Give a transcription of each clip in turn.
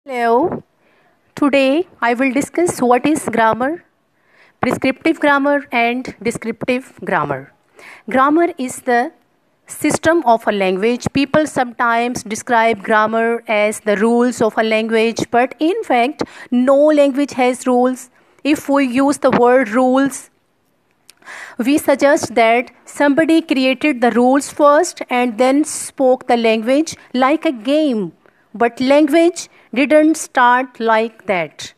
Hello, today I will discuss what is grammar, prescriptive grammar and descriptive grammar. Grammar is the system of a language. People sometimes describe grammar as the rules of a language, but in fact, no language has rules. If we use the word rules, we suggest that somebody created the rules first and then spoke the language like a game. But language didn't start like that.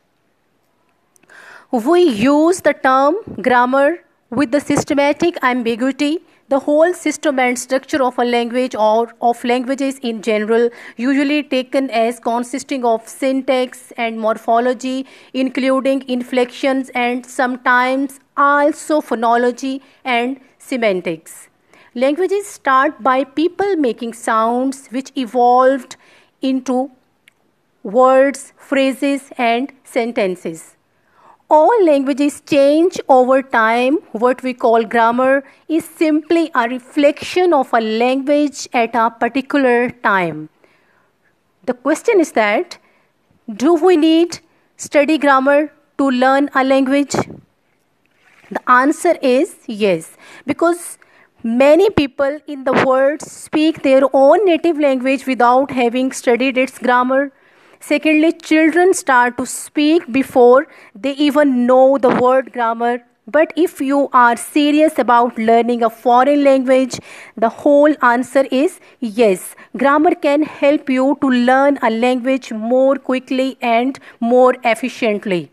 We use the term grammar with the systematic ambiguity. The whole system and structure of a language or of languages in general, usually taken as consisting of syntax and morphology, including inflections and sometimes also phonology and semantics. Languages start by people making sounds which evolved into words, phrases, and sentences. All languages change over time. What we call grammar is simply a reflection of a language at a particular time. The question is that, do we need study grammar to learn a language? The answer is yes, because many people in the world speak their own native language without having studied its grammar. Secondly, children start to speak before they even know the word grammar. But if you are serious about learning a foreign language, the whole answer is yes. Grammar can help you to learn a language more quickly and more efficiently.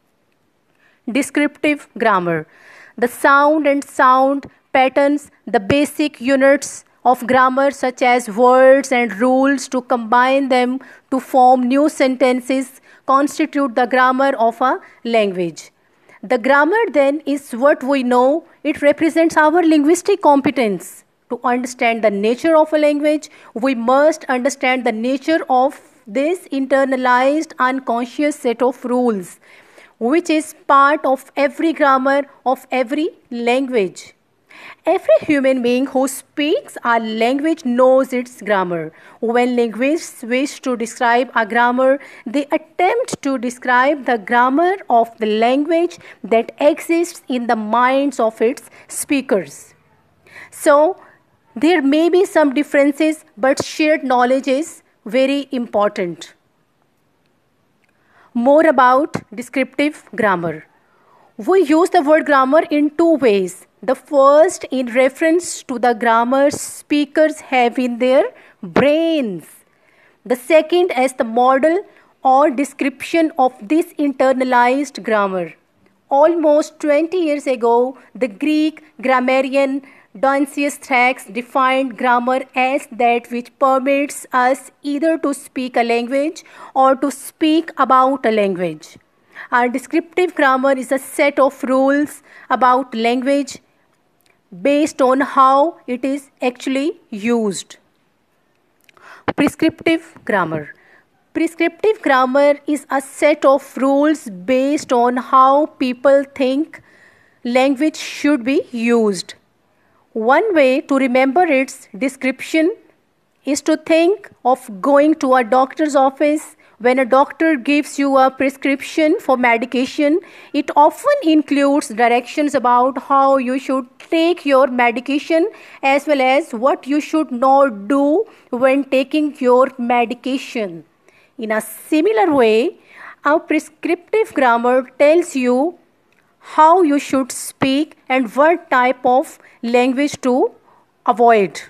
Descriptive grammar. The sound and sound patterns, the basic units of grammar such as words and rules to combine them to form new sentences constitute the grammar of a language. The grammar then is what we know. It represents our linguistic competence. To understand the nature of a language, we must understand the nature of this internalized unconscious set of rules, which is part of every grammar of every language. Every human being who speaks a language knows its grammar. When linguists wish to describe a grammar, they attempt to describe the grammar of the language that exists in the minds of its speakers. So, there may be some differences, but shared knowledge is very important. More about descriptive grammar. We use the word grammar in two ways. The first in reference to the grammar speakers have in their brains. The second as the model or description of this internalized grammar. Almost 20 years ago, the Greek grammarian Dionysius Thrax defined grammar as that which permits us either to speak a language or to speak about a language. Our descriptive grammar is a set of rules about language based on how it is actually used. Prescriptive grammar. Prescriptive grammar is a set of rules based on how people think language should be used. One way to remember its description is to think of going to a doctor's office. When a doctor gives you a prescription for medication, it often includes directions about how you should take your medication as well as what you should not do when taking your medication. In a similar way, a prescriptive grammar tells you how you should speak and what type of language to avoid.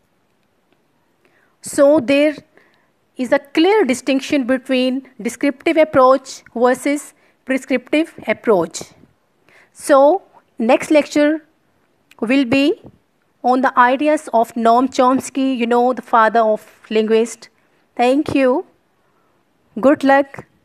So there is a clear distinction between descriptive approach versus prescriptive approach. So next lecture will be on the ideas of Noam Chomsky, the father of linguists. Thank you. Good luck.